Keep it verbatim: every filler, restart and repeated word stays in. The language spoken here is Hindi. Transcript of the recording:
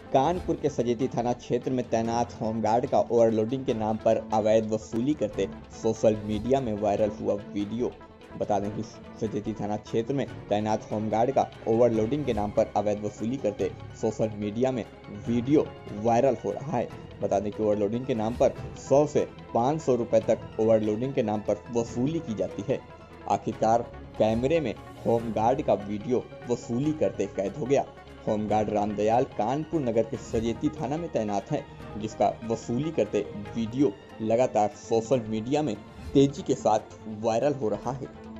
कानपुर के सजेती थाना क्षेत्र में तैनात होमगार्ड का ओवरलोडिंग के नाम पर अवैध वसूली करते सोशल मीडिया में वायरल हुआ वीडियो। बता दें कि सजेती थाना क्षेत्र में तैनात होमगार्ड का ओवरलोडिंग के नाम पर अवैध वसूली करते सोशल मीडिया में वीडियो वायरल हो रहा है। बता दें कि ओवरलोडिंग के नाम पर सौ से पाँच सौ रुपए तक ओवरलोडिंग के नाम पर वसूली की जाती है। आखिरकार कैमरे में होमगार्ड का वीडियो वसूली करते कैद हो गया। होमगार्ड रामदयाल कानपुर नगर के सजेती थाना में तैनात है, जिसका वसूली करते वीडियो लगातार सोशल मीडिया में तेजी के साथ वायरल हो रहा है।